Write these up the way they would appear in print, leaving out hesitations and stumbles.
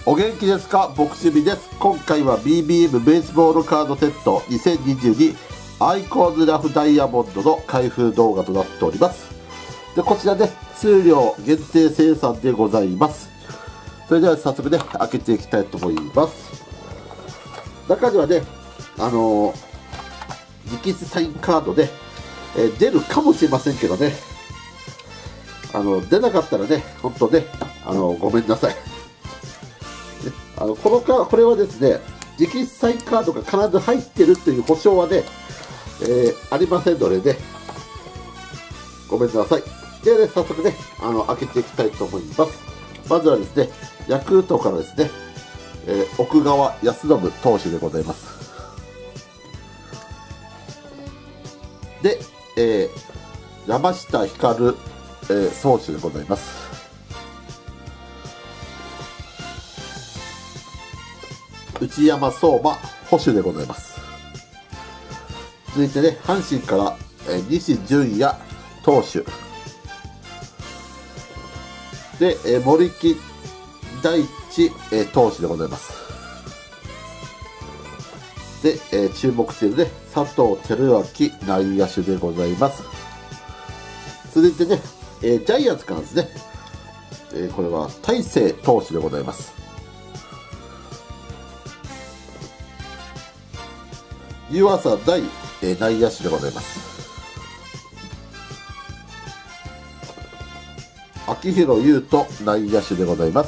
お元気ですか？ボクシビです。今回は BBM ベースボールカードセット2022アイコーズラフダイヤモンドの開封動画となっております。でこちらで数量限定生産でございます。それでは早速ね、開けていきたいと思います。中にはね、直筆サインカードで、出るかもしれませんけどね、出なかったらね、本当ね、ごめんなさい。これはですね、直筆サインカードが必ず入ってるという保証はね、ありませんのでね、ごめんなさい。ではね、早速ね、開けていきたいと思います。まずはですね、ヤクルトからですね、奥川恭伸投手でございます。で、山下光、投手でございます。内山壮真捕手でございます。続いてね、阪神から、西純也投手で、森木大地、投手でございます。で、注目しているね、佐藤輝明内野手でございます。続いてね、ジャイアンツからですね、これは大勢投手でございます。湯浅大、内野手でございます。秋広優斗内野手でございます。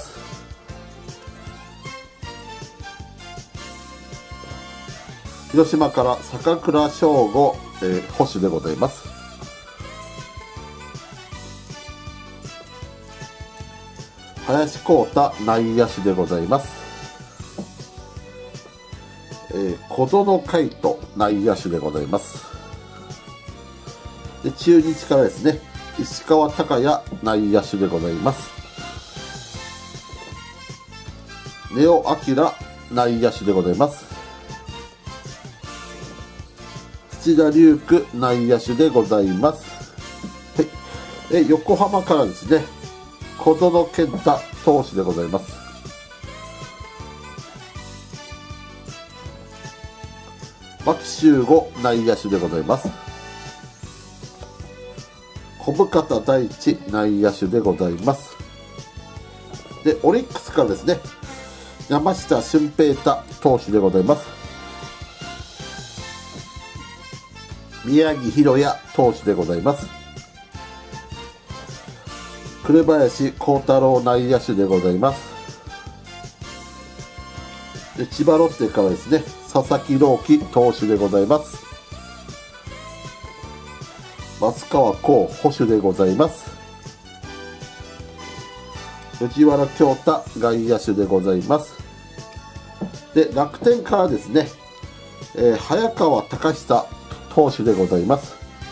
広島から坂倉翔吾、捕手でございます。林光太内野手でございます。小園海斗内野手でございます。で中日からですね、石川昂弥内野手でございます。根尾明内野手でございます。土田龍空内野手でございます。はい、横浜からですね、小園健太投手でございます。牧秀悟内野手でございます。小深田大地内野手でございます。でオリックスからですね、山下舜平太投手でございます。宮城大弥投手でございます。紅林幸太郎内野手でございます。で千葉ロッテからですね、佐々木朗希投手でございます。松川虎生捕手でございます。藤原恭太外野手でございます。で楽天からですね、早川隆久投手でございます。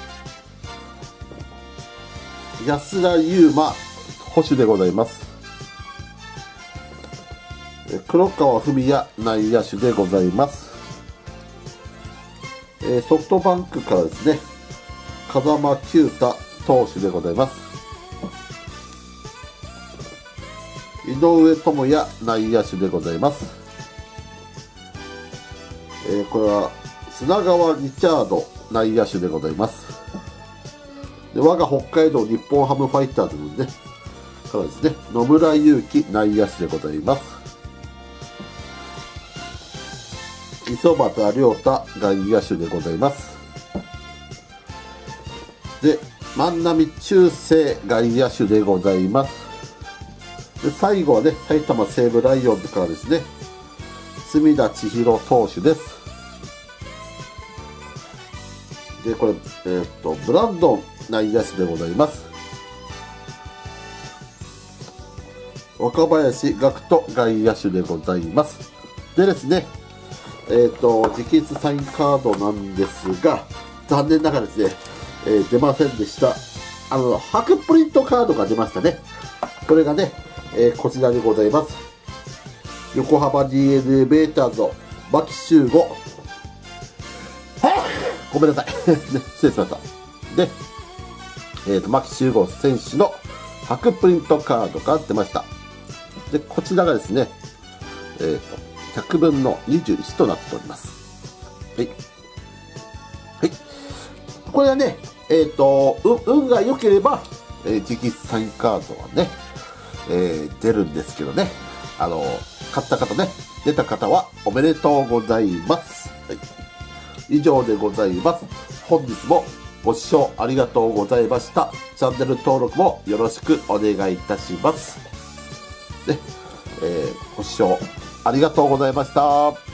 安田悠馬捕手でございます。黒川文也内野手でございます。ソフトバンクからですね、風間球太投手でございます。井上智也内野手でございます。これは砂川リチャード内野手でございます。で我が北海道日本ハムファイターズのねからですね、野村祐希内野手でございます。磯端亮太外野手でございます。で万波中正外野手でございます。で最後はね、埼玉西武ライオンズからですね、隅田知一郎投手です。でこれ、ブランドン内野手でございます。若林学人外野手でございます。でですね、直筆サインカードなんですが、残念ながらですね、出ませんでした。白プリントカードが出ましたね。これがね、こちらでございます。横浜 DNA ベーターズの牧秀悟、ごめんなさい失礼しました。で、牧秀悟選手の白プリントカードが出ました。でこちらがですね、 100分の21となっております。はい。はい。これはね、運が良ければ、直筆サインカードはね、出るんですけどね。買った方ね、出た方はおめでとうございます。はい、以上でございます。本日もご視聴ありがとうございました。チャンネル登録もよろしくお願いいたします。ね、ご視聴ありがとうございました。